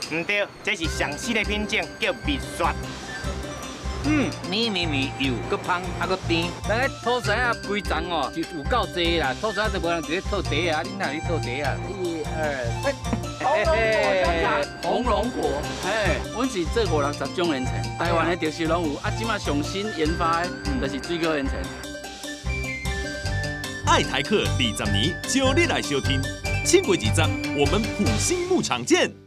唔对，这是上新的品种，叫蜜雪。 绵油，搁香，搁甜。咱个土司啊肥粽哦，就有够济啦。土司就无人直接套茶啊，恁哪里套茶啊？1、2，红龙果，阮是做5、60种烟尘，台湾的特色拢有，即马上新研发的，就是水果烟尘。 爱台客20年，招你来收听。7月20，我们普兴牧场见。